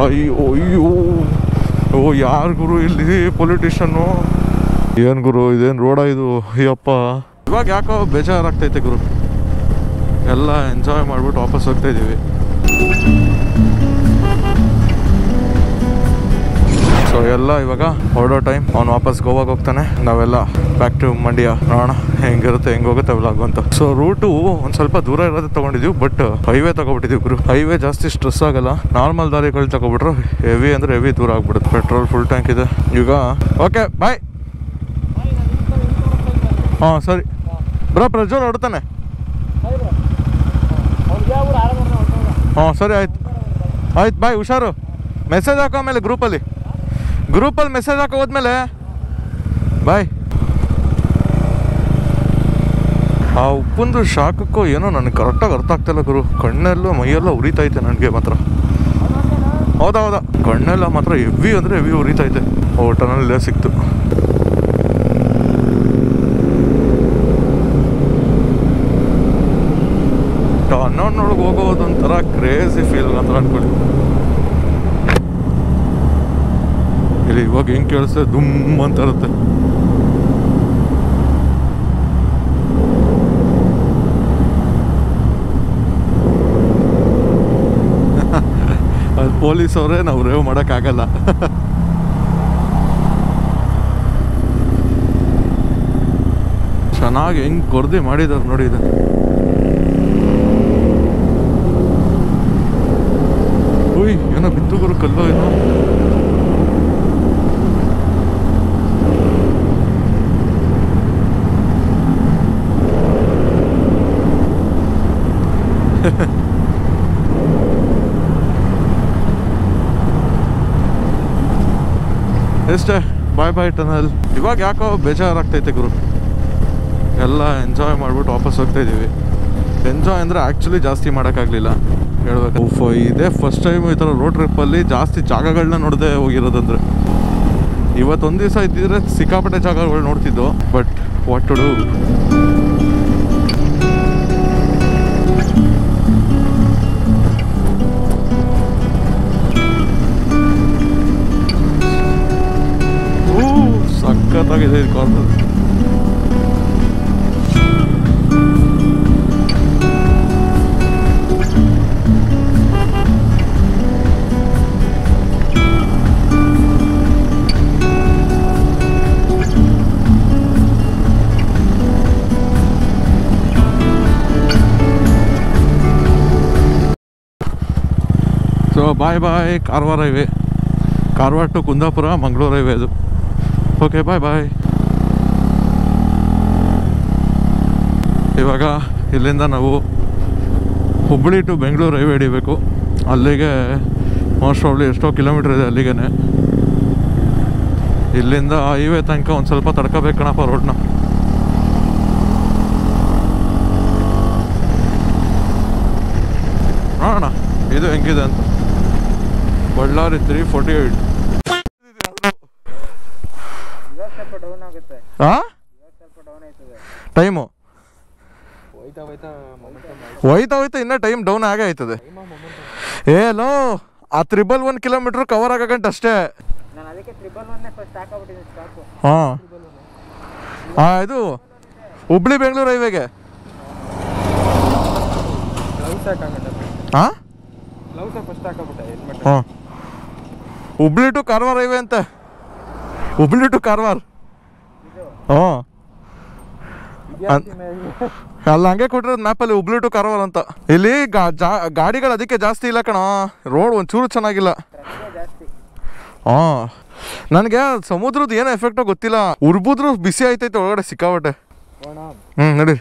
ಅಯ್ಯೋ ಅಯ್ಯೋ ಓ ಯಾರು ಗುರು ಇಲ್ಲಿ ಪೊಲಿಟಿಷನ್ನು? ಏನು ಗುರು ಇದೇನು ರೋಡ ಇದು? ಅಯ್ಯಪ್ಪ ಇವಾಗ ಯಾಕೋ ಬೇಜಾರಾಗ್ತೈತೆ ಗುರು. ಎಲ್ಲ ಎಂಜಾಯ್ ಮಾಡಿಬಿಟ್ಟು ವಾಪಸ್ ಹೋಗ್ತಾ ಇದ್ದೀವಿ. ಸೊ ಎಲ್ಲ ಇವಾಗ ಹೊರಡೋ ಟೈಮ್. ಅವ್ನು ವಾಪಸ್ ಗೋವಾಗೆ ಹೋಗ್ತಾನೆ, ನಾವೆಲ್ಲ ಬ್ಯಾಕ್ ಟು ಮಂಡ್ಯ. ನೋಡೋಣ ಹೆಂಗಿರುತ್ತೆ ಹೆಂಗೆ ಹೋಗುತ್ತೆ ವ್ಲಾಗ್ ಅಂತ. ಸೊ ರೂಟು ಒಂದು ಸ್ವಲ್ಪ ದೂರ ಇರೋದು ತೊಗೊಂಡಿದ್ದೀವಿ, ಬಟ್ ಹೈವೇ ತಗೊಬಿಟ್ಟಿದ್ದೀವಿ ಗುರು. ಹೈವೇ ಜಾಸ್ತಿ ಸ್ಟ್ರೆಸ್ ಆಗಲ್ಲ. ನಾರ್ಮಲ್ ದಾರಿಗಳು ತಗೊಬಿಟ್ರೆ ಹೆವಿ ಅಂದರೆ ಹೆವಿ ದೂರ ಆಗ್ಬಿಡುತ್ತೆ. ಪೆಟ್ರೋಲ್ ಫುಲ್ ಟ್ಯಾಂಕ್ ಇದೆ ಈಗ. Okay bye. ಹಾಂ ಸರಿ ಬ್ರೋ, ಪ್ರಜ್ವಲ್ ಹೊಡ್ತಾನೆ. ಹಾಂ ಸರಿ ಆಯ್ತು ಆಯ್ತು ಬಾಯ್, ಹುಷಾರು. ಮೆಸೇಜ್ ಹಾಕೋ ಆಮೇಲೆ ಗ್ರೂಪಲ್ಲಿ ಮೆಸೇಜ್ ಹಾಕೋ ಹೋದ್ಮೇಲೆ ಬಾಯ್. ಆ ಉಪ್ಪಂದು ಶಾಖಕ್ಕೂ ಏನೋ ನನಗೆ ಕರೆಕ್ಟಾಗಿ ಅರ್ಥ ಆಗ್ತಾಯಿಲ್ಲ ಗುರು. ಕಣ್ಣೆಲ್ಲ ಮೈಯೆಲ್ಲ ಉರಿತೈತೆ ನನಗೆ ಮಾತ್ರ. ಹೌದಾ ಕಣ್ಣೆಲ್ಲ ಮಾತ್ರ ಹೆವಿ ಅಂದರೆ ಹೆವಿ ಉರಿತೈತೆ. ಟನಲ್ಲೇ ಸಿಕ್ತು. ಟನ್ನೊಳಗೆ ಹೋಗೋದೊಂಥರ ಕ್ರೇಜಿ ಫೀಲ್ ಅಂತ ಅನ್ಕೊಳ್ಳಿ. ಇಲ್ಲಿ ಇವಾಗ ಹೆಂಗೆ ಕೇಳಿಸ್ತದೆ, ದುಮ್ ಅಂತ ಇರುತ್ತೆ. ಅದು ಪೊಲೀಸ್ ಅವರೇ, ನಾವು ರೇವ್ ಮಾಡೋಕ್ಕಾಗಲ್ಲ. ಚೆನ್ನಾಗಿ ಹೆಂಗೆ ಕೊರ್ದಿ ಮಾಡಿದಾರೆ ನೋಡಿ. ಇದು ಓಯ್ ಏನೋ ಬಿತ್ತು ಗುರು, ಕಲ್ಲೋ ಏನೋ. ಎಷ್ಟೇ ಬಾಯ್ ಟನಲ್. ಇವಾಗ ಯಾಕೋ ಬೇಜಾರಾಗ್ತೈತೆ ಗುರು. ಎಲ್ಲ ಎಂಜಾಯ್ ಮಾಡಿಬಿಟ್ಟು ವಾಪಸ್ ಹೋಗ್ತಾ ಇದ್ದೀವಿ. ಎಂಜಾಯ್ ಅಂದರೆ ಆ್ಯಕ್ಚುಲಿ ಜಾಸ್ತಿ ಮಾಡೋಕ್ಕಾಗಲಿಲ್ಲ ಹೇಳ್ಬೇಕು. ಇದೇ ಫಸ್ಟ್ ಟೈಮ್ ಈ ಥರ ರೋಡ್ ಟ್ರಿಪ್ಪಲ್ಲಿ ಜಾಸ್ತಿ ಜಾಗಗಳನ್ನ ನೋಡದೆ ಹೋಗಿರೋದಂದ್ರೆ. ಇವತ್ತೊಂದು ದಿವಸ ಇದ್ದಿದ್ರೆ ಸಿಕ್ಕಾಪಟ್ಟೆ ಜಾಗಗಳು ನೋಡ್ತಿದ್ದೋ. But what to do. ಸಖತ್ತಾಗಿದೆ ಇದು corner. So bye Karwar highway. Karwar to Kundapura Mangaluru highway ಅದು. Okay bye. ಇವಾಗ ಇಲ್ಲಿಂದ ನಾವು ಹುಬ್ಬಳ್ಳಿ ಟು ಬೆಂಗಳೂರು ಹೈವೇ ಹಿಡಿಬೇಕು. ಅಲ್ಲಿಗೆ ಮೋಸ್ಟ್ ಪ್ರಾಬ್ಲಿ ಎಷ್ಟೋ ಕಿಲೋಮೀಟ್ರ್ ಇದೆ ಅಲ್ಲಿಗೆ. ಇಲ್ಲಿಂದ ಹೈವೇ ತನಕ ಒಂದು ಸ್ವಲ್ಪ ತಡ್ಕೋಬೇಕು ಕಣಪ್ಪ ರೋಡ್ನ. ನೋಡೋಣ ಇದು ಹೆಂಗಿದೆ ಅಂತ. ಬಳ್ಳಾರಿ 348. ಟೈಮು ಹೋಯ್ತಾ ಇನ್ನೂ ಟೈಮ್ ಡೌನ್ ಆಗೇ ಆಯ್ತದೆ. ಏನೋ ಆ 111 ಕಿಲೋಮೀಟ್ರ್ ಕವರ್ ಆಗಂಟ ಅಷ್ಟೇ. ಹಾಂ ಇದು ಹುಬ್ಳಿ ಬೆಂಗಳೂರು ಹೈವೇಗೆ. ಹಾಂ ಹುಬ್ಳಿ ಟು ಕಾರವಾರ ಹೈವೇ ಅಂತೆ. ಹುಬ್ಳಿ ಟು ಕಾರವಾರ. ಹಾಂ ಅಲ್ಲ ಹಂಗೆ ಕೊಟ್ಟಿರೋದು ಮ್ಯಾಪಲ್ಲಿ, ಹುಬ್ಳಿ ಟು ಕಾರವಾರ ಅಂತ. ಇಲ್ಲಿ ಗಾಡಿಗಳು ಅದಕ್ಕೆ ಜಾಸ್ತಿ ಇಲ್ಲ ಕಣ. ರೋಡ್ ಒಂಚೂರು ಚೆನ್ನಾಗಿಲ್ಲ. ಹಾಂ ನನಗೆ ಸಮುದ್ರದ್ದು ಏನೋ ಎಫೆಕ್ಟೋ ಗೊತ್ತಿಲ್ಲ. ಉರ್ಬುದ್ರು ಬಿಸಿ ಆಯ್ತೈತೆ ಒಳಗಡೆ ಸಿಕ್ಕಾಬಟ್ಟೆ. ನಡಿ.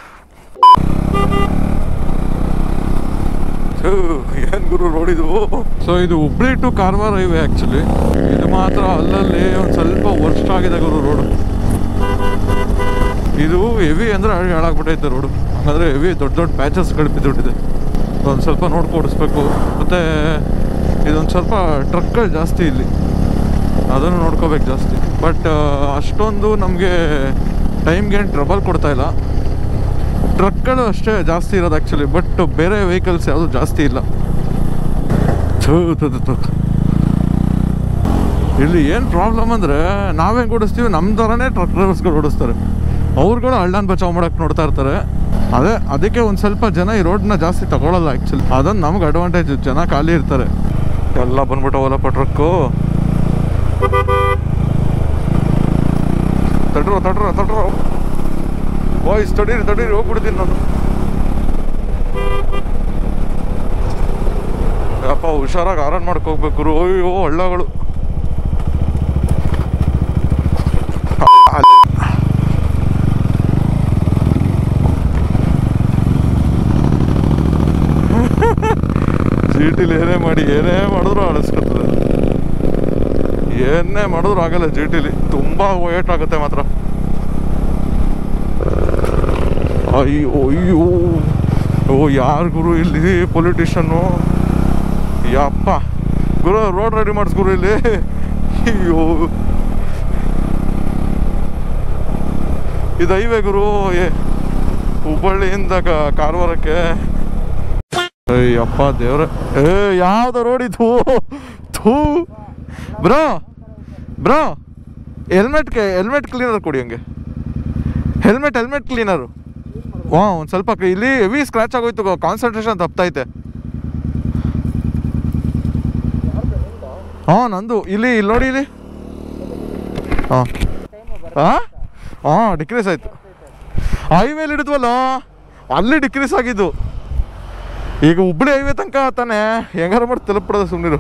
ಏನು ಗುರು ರೋಡ್ ಇದು. ಸೊ ಇದು Hubli to Karwar highway actually. ಇದು ಮಾತ್ರ ಅಲ್ಲಲ್ಲಿ ಒಂದು ಸ್ವಲ್ಪ ವರ್ಸ್ಟ್ ಆಗಿದೆ ಗುರು ರೋಡು. ಇದು ಹೆವಿ ಅಂದರೆ ಹಾಳಾಗ್ಬಿಟ್ಟೈತೆ ರೋಡು. ಹಾಗಾದರೆ ಹೆವಿ ದೊಡ್ಡ ಪ್ಯಾಚಸ್ಗಳು ಬಿದ್ದುಬಿಟ್ಟಿದೆ. ಒಂದು ಸ್ವಲ್ಪ ನೋಡ್ಕೊಡಿಸ್ಬೇಕು. ಮತ್ತು ಇದೊಂದು ಸ್ವಲ್ಪ ಟ್ರಕ್ಗಳು ಜಾಸ್ತಿ ಇಲ್ಲಿ, ಅದನ್ನು ನೋಡ್ಕೋಬೇಕು ಜಾಸ್ತಿ. ಬಟ್ ಅಷ್ಟೊಂದು ನಮಗೆ ಟೈಮ್ಗೇನು ಟ್ರಬಲ್ ಕೊಡ್ತಾಯಿಲ್ಲ. ಟ್ರಕ್ಗಳು ಅಷ್ಟೇ ಜಾಸ್ತಿ ಇರೋದು ಆ್ಯಕ್ಚುಲಿ. ಬಟ್ ಬೇರೆ ವೆಹಿಕಲ್ಸ್ ಯಾವುದು ಜಾಸ್ತಿ ಇಲ್ಲ. ಇಲ್ಲಿ ಏನು ಪ್ರಾಬ್ಲಮ್ ಅಂದರೆ ನಾವೇನು ಓಡಿಸ್ತೀವಿ ನಮ್ಮ ಥರನೇ ಟ್ರಕ್ ಡ್ರೈವರ್ಸ್ಗಳು ಓಡಿಸ್ತಾರೆ. ಅವ್ರುಗಳು ಹಳ್ಳನ ಬಚಾವ್ ಮಾಡೋಕ್ಕೆ ನೋಡ್ತಾ ಇರ್ತಾರೆ. ಅದಕ್ಕೆ ಒಂದು ಸ್ವಲ್ಪ ಜನ ಈ ರೋಡ್ನ ಜಾಸ್ತಿ ತಗೊಳ್ಳಲ್ಲ ಆ್ಯಕ್ಚುಲಿ. ಅದೊಂದು ನಮ್ಗೆ ಅಡ್ವಾಂಟೇಜ್. ಜನ ಖಾಲಿ ಇರ್ತಾರೆ. ಎಲ್ಲ ಬಂದ್ಬಿಟ್ಟವಲ್ಲಪ್ಪ ಟ್ರಕ್ಕು. ತಡ್ರೋ ವಾಯ್ಸ್ ತಡೀರಿ ಹೋಗ್ಬಿಡ್ತೀನಿ ನಾನು. ಯಪ್ಪ ಹುಷಾರಾಗಿ ಆರನ್ ಮಾಡ್ಕೋಗ್ಬೇಕು. ಅಯ್ಯೋ ಹಳ್ಳಗಳು. ಜಿಟಿಲಿ ಏನೇ ಮಾಡಿದ್ರು ಆಡಿಸ್ಕೊತದೆ. ಏನೇ ಮಾಡಿದ್ರು ಆಗಲ್ಲ ಜಿಟಿಲಿ. ತುಂಬ ವೇಟ್ ಆಗುತ್ತೆ ಮಾತ್ರ. ಅಯ್ಯೋ ಯಾರು ಗುರು ಇಲ್ಲಿ ಪೊಲಿಟಿಷನ್ನು? ಯಪ್ಪ ಗುರು ರೋಡ್ ರೆಡಿ ಮಾಡಿಸ್ಗುರು ಇಲ್ಲಿ. ಅಯ್ಯೋ ಇದು ಹೈವೇ ಗುರು, ಹುಬ್ಬಳ್ಳಿಯಿಂದ ಕಾರವಾರಕ್ಕೆ. ಅಯ್ಯಪ್ಪ ದೇವ್ರೆ, ಯಾವ್ದು ರೋಡ್ ಇದು? ಥೂ ಬ್ರೋ ಹೆಲ್ಮೆಟ್ ಕ್ಲೀನರ್ ಕೊಡಿ ಹಂಗೆ. Helmet cleaner. ಒಂದು ಸ್ವಲ್ಪ ಇಲ್ಲಿ ಹೆವಿ ಸ್ಕ್ರ್ಯಾಚ್ ಆಗೋಯ್ತು. ಕಾನ್ಸಂಟ್ರೇಷನ್ ತಪ್ತೈತೆ. ನಂದು ಇಲ್ಲಿ ನೋಡಿ ಇಲ್ಲಿ. ಡಿಕ್ರೀಸ್ ಆಯಿತು. ಹೈವೇಲಿ ಹಿಡಿದ್ವಲ್ಲ ಅಲ್ಲಿ ಡಿಕ್ರೀಸ್ ಆಗಿದ್ದು. ಈಗ ಹುಬ್ಬಳ್ಳಿ ಹೈವೇ ತನಕ ತಾನೆ ಹೆಂಗಾರ ಮಾಡಿ ತಲುಪಿಡೋದು. ಸುಮ್ಮನಿರು.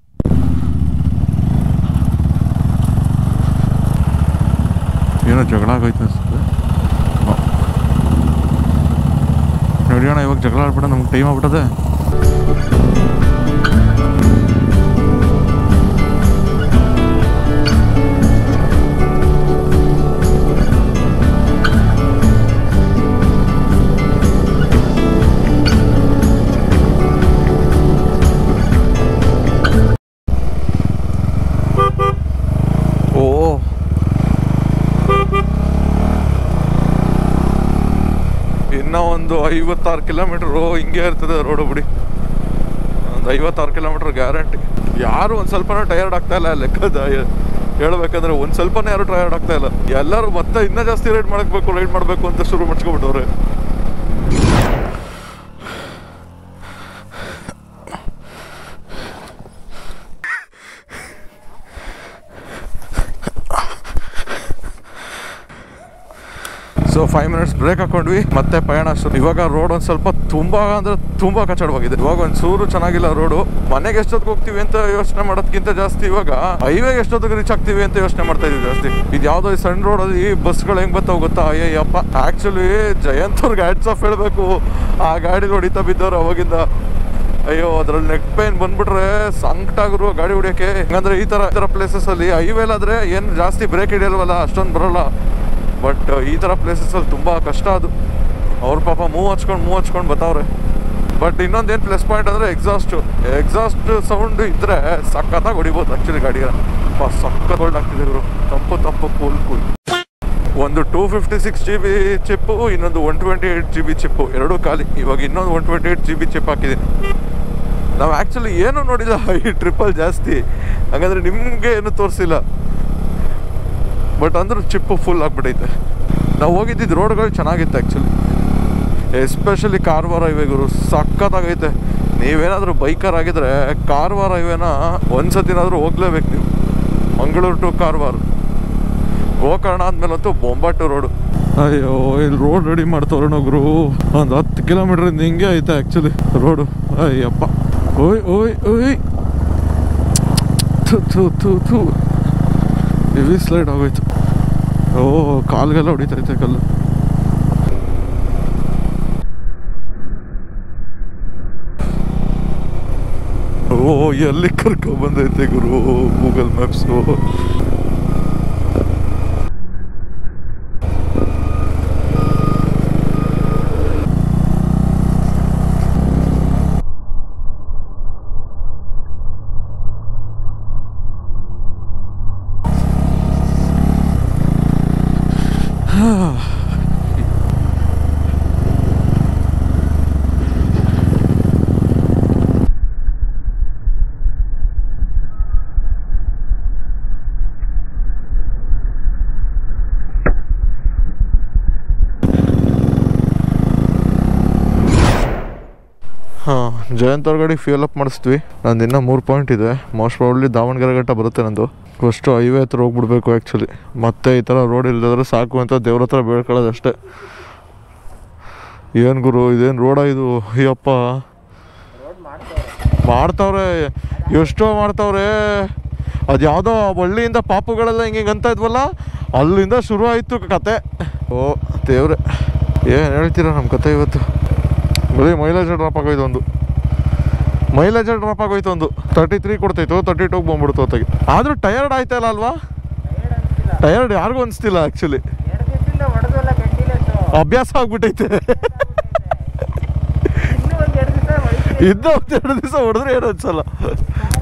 ಏನೋ ಜಗಳ ಆಗೋಯ್ತು ಅನ್ಸುತ್ತೆ. ನೋಡಿಯೋಣ ಇವಾಗ ಜಗಳ ಆಡ್ಬಿಡ. ನಮ್ಗೆ ಟೈಮ್ ಆಗ್ಬಿಟ್ಟದೆ. ಒಂದು 56 ಕಿಲೋಮೀಟ್ರು ಹಿಂಗೆ ಇರ್ತದೆ ರೋಡು ಬಿಡಿ. ಒಂದು 56 ಕಿಲೋಮೀಟ್ರ್ ಗ್ಯಾರಂಟಿ. ಯಾರು ಒಂದು ಸ್ವಲ್ಪನೂ ಟಯರ್ಡ್ ಆಗ್ತಾ ಇಲ್ಲ ಲೆಕ್ಕದ ಹೇಳ್ಬೇಕಂದ್ರೆ. ಒಂದು ಸ್ವಲ್ಪನೇ ಯಾರು ಟಯರ್ಡ್ ಆಗ್ತಾ ಇಲ್ಲ. ಎಲ್ಲರೂ ಮತ್ತೆ ಇನ್ನೂ ಜಾಸ್ತಿ ರೈಡ್ ಮಾಡಬೇಕು ಅಂತ ಶುರು ಮಾಡ್ಸ್ಕೊಬಿಟ್ಟವ್ರೆ. ಸೊ 5 ಮಿನಿಟ್ಸ್ ಬ್ರೇಕ್ ಹಾಕೊಂಡ್ವಿ. ಮತ್ತೆ ಪಯಣ ಶುರು. ಇವಾಗ ರೋಡ್ ಒಂದು ಸ್ವಲ್ಪ ತುಂಬ ಕಚ್ಚಡವಾಗಿದೆ. ಇವಾಗ ಒಂದು ಚೂರು ಚೆನ್ನಾಗಿಲ್ಲ ರೋಡು. ಮನೆಗೆ ಎಷ್ಟೊತ್ತಿಗೆ ಹೋಗ್ತೀವಿ ಅಂತ ಯೋಚನೆ ಮಾಡೋದಕ್ಕಿಂತ ಜಾಸ್ತಿ ಇವಾಗ ಹೈವೇಗೆ ಎಷ್ಟೊತ್ತಿಗೆ ರೀಚ್ ಆಗ್ತೀವಿ ಅಂತ ಯೋಚನೆ ಮಾಡ್ತಾ ಇದೀವಿ ಜಾಸ್ತಿ. ಇದು ಯಾವುದೋ ಈ ಸಣ್ಣ ರೋಡಲ್ಲಿ ಈ ಬಸ್ಗಳು ಹೆಂಗೆ ಬರ್ತಾವೆ ಗೊತ್ತಾ? ಅಯ್ಯಪ್ಪ ಆ್ಯಕ್ಚುಲಿ ಜಯಂತ್ ಅವ್ರಿಗೆ ಹ್ಯಾಟ್ಸ್ ಆಫ್ ಹೇಳಬೇಕು. ಆ ಗಾಡಿ ಹೊಡಿತಾ ಬಿದ್ದವ್ರು ಅವಾಗಿಂದ. ಅಯ್ಯೋ ಅದ್ರಲ್ಲಿ ನೆಕ್ ಪೈನ್ ಬಂದ್ಬಿಟ್ರೆ ಸಂಕಟಾಗಿರುವ ಗಾಡಿ ಹೊಡಿಯೋಕ್ಕೆ. ಹಂಗಂದ್ರೆ ಈ ಥರ ಪ್ಲೇಸಸಲ್ಲಿ ಹೈವೇಲಾದರೆ ಏನು ಜಾಸ್ತಿ ಬ್ರೇಕ್ ಹಿಡಿಯಲ್ವಲ್ಲ, ಅಷ್ಟೊಂದು ಬರೋಲ್ಲ. ಬಟ್ ಈ ಥರ ಪ್ಲೇಸಸಲ್ಲಿ ತುಂಬ ಕಷ್ಟ ಅದು. ಅವ್ರ ಪಾಪ ಮೂವ್ ಹಚ್ಕೊಂಡು ಬರ್ತಾವ್ರೆ. ಬಟ್ ಇನ್ನೊಂದೇನು ಪ್ಲಸ್ ಪಾಯಿಂಟ್ ಅಂದರೆ ಎಕ್ಸಾಸ್ಟ್ ಸೌಂಡ್ ಇದ್ದರೆ ಸಖತ್ತಾಗಿ ಹೊಡಿಬೋದು ಆ್ಯಕ್ಚುಲಿ ಗಾಡಿಗೆ. ಸಖತ್ ಕೋಲ್ಡ್ ಆಗ್ತಿದೆ ಇವರು. ತಂಪು ಕೂಲ್. ಒಂದು 256 GB ಚಿಪ್ಪು, ಇನ್ನೊಂದು 128 GB ಚಿಪ್ಪು, ಎರಡೂ ಖಾಲಿ. ಇವಾಗ ಇನ್ನೊಂದು 128 GB ಚಿಪ್ ಹಾಕಿದೆ. ನಾವು ಆ್ಯಕ್ಚುಲಿ ಏನೂ ನೋಡಿಲ್ಲ ಈ ಟ್ರಿಪ್ಪಲ್ಲಿ ಜಾಸ್ತಿ. ಹಾಗಂದರೆ ನಿಮಗೆ ಏನು ತೋರಿಸಿಲ್ಲ. ಬಟ್ ಅಂದ್ರೆ ಚಿಪ್ಪು ಫುಲ್ ಆಗಿಬಿಟ್ಟೈತೆ. ನಾವು ಹೋಗಿದ್ದಿದ್ದು ರೋಡ್ಗಳು ಚೆನ್ನಾಗಿತ್ತು ಆ್ಯಕ್ಚುಲಿ. ಎಸ್ಪೆಷಲಿ ಕಾರವಾರ ಹೈವೇ ಗುರು ಸಖತ್ತಾಗೈತೆ. ನೀವೇನಾದರೂ ಬೈಕರ್ ಆಗಿದ್ರೆ ಕಾರವಾರ ಹೈವೇನ ಒಂದ್ಸತಿನಾದರೂ ಹೋಗ್ಲೇಬೇಕು ನೀವು. ಮಂಗಳೂರು ಟು ಕಾರವಾರ. ಗೋಕರ್ಣ ಆದ್ಮೇಲಂತೂ ಬೊಂಬಾಟು ರೋಡು. ಅಯ್ಯೋ ಇಲ್ಲಿ ರೋಡ್ ರೆಡಿ ಮಾಡ್ತವ್ರೆ ಗುರು. ಒಂದು 10 ಕಿಲೋಮೀಟ್ರಿಂದ ಹಿಂಗೆ ಐತೆ ಆ್ಯಕ್ಚುಲಿ ರೋಡು. ಅಯ್ಯಪ್ಪ ಓಯ್ ಥೂ ಹೆವಿ ಸ್ಲೈಡ್ ಆಗೋಯ್ತು. ಕಾಲ್ಗೆಲ್ಲ ಹೊಡಿತೈತೆ ಕಲ್ಲು. ಎಲ್ಲಿ ಕರ್ಕೊಂಡ್ಬಂದೈತೆ ಗುರು ಗೂಗಲ್ ಮ್ಯಾಪ್ಸು. ಹಾಂ, ಜಯಂತ್ ಅವ್ರ ಗಾಡಿ ಫ್ಯೂಲ್ ಅಪ್ ಮಾಡಿಸ್ತೀವಿ. ನಂದು ಇನ್ನೂ 3 ಪಾಯಿಂಟ್ ಇದೆ. ಮೋಸ್ಟ್ ಪ್ರಾಬ್ಲಿ ದಾವಣಗೆರೆ ಗಂಟ ಬರುತ್ತೆ ನಂದು. ಫಸ್ಟು ಹೈವೇ ಹತ್ರ ಹೋಗ್ಬಿಡ್ಬೇಕು ಆ್ಯಕ್ಚುಲಿ. ಮತ್ತೆ ಈ ಥರ ರೋಡ್ ಇಲ್ಲದ್ರೆ ಸಾಕು ಅಂತ ದೇವ್ರ ಹತ್ರ ಬೇಡ್ಕೊಳ್ಳೋದು ಅಷ್ಟೇ. ಏನು ಗುರು ಇದೇನು ರೋಡ ಇದು? ಅಯ್ಯಪ್ಪ, ಮಾಡ್ತಾವ್ರೆ, ಎಷ್ಟೋ ಮಾಡ್ತಾವ್ರೆ. ಅದು ಯಾವುದೋ ಹಳ್ಳಿಯಿಂದ ಪಾಪುಗಳೆಲ್ಲ ಹಿಂಗೆ ಅಂತ ಇದ್ವಲ್ಲ, ಅಲ್ಲಿಂದ ಶುರು ಆಯಿತು ಕತೆ. ಓ ದೇವ್ರೆ, ಏನು ಹೇಳ್ತೀರಾ ನಮ್ಮ ಕತೆ ಇವತ್ತು? ಬರೀ ಮೈಲೇಜ್ ಡ್ರಾಪ್ ಆಗೋಯ್ತು ಒಂದು. 33 ಕೊಡ್ತಾಯಿತ್ತು, 32 ಬಂದ್ಬಿಡ್ತು ಹೊತ್ತಿಗೆ. ಆದರೂ ಟಯರ್ಡ್ ಆಯ್ತಲ್ಲ ಅಲ್ವಾ? ಟಯರ್ಡ್ ಯಾರಿಗೂ ಅನಿಸ್ತಿಲ್ಲ ಆ್ಯಕ್ಚುಲಿ. ಅಭ್ಯಾಸ ಆಗ್ಬಿಟ್ಟೈತೆ. ಇದ್ದ 2 ದಿವಸ ಹೊಡೆದ್ರೆ ಏನು ಅನ್ಸಲ್ಲ.